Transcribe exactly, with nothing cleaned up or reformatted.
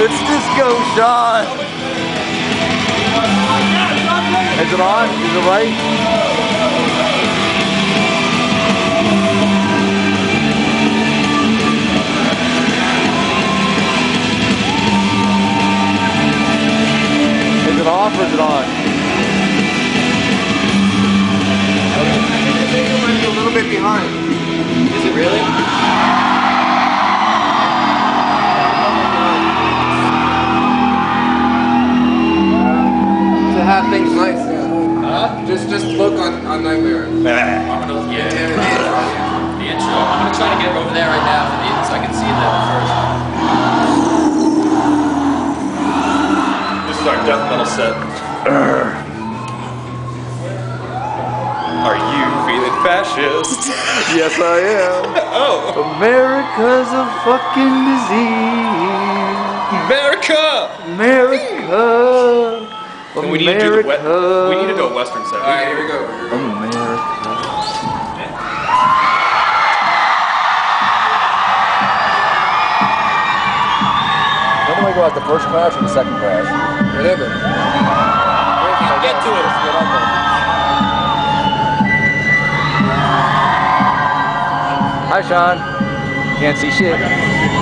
Let's just go, Sean. Is it on? Is it right? Is it off or is it on? Might be a little bit behind. Is it really? To have things nice. Huh? Just just look on, on Nightmare. I'm gonna, yeah, the intro. The intro. I'm gonna try to get over there right now for the, so I can see that first. This is our death metal set. Are you feeling fascist? Yes, I am. Oh, America's a fucking disease. America! America. And we need to do the wet, we need to do a western set. All right, here we go. America. When do I go out, the first crash or the second crash? Whatever. Get to it. Hi, Sean. Can't see shit.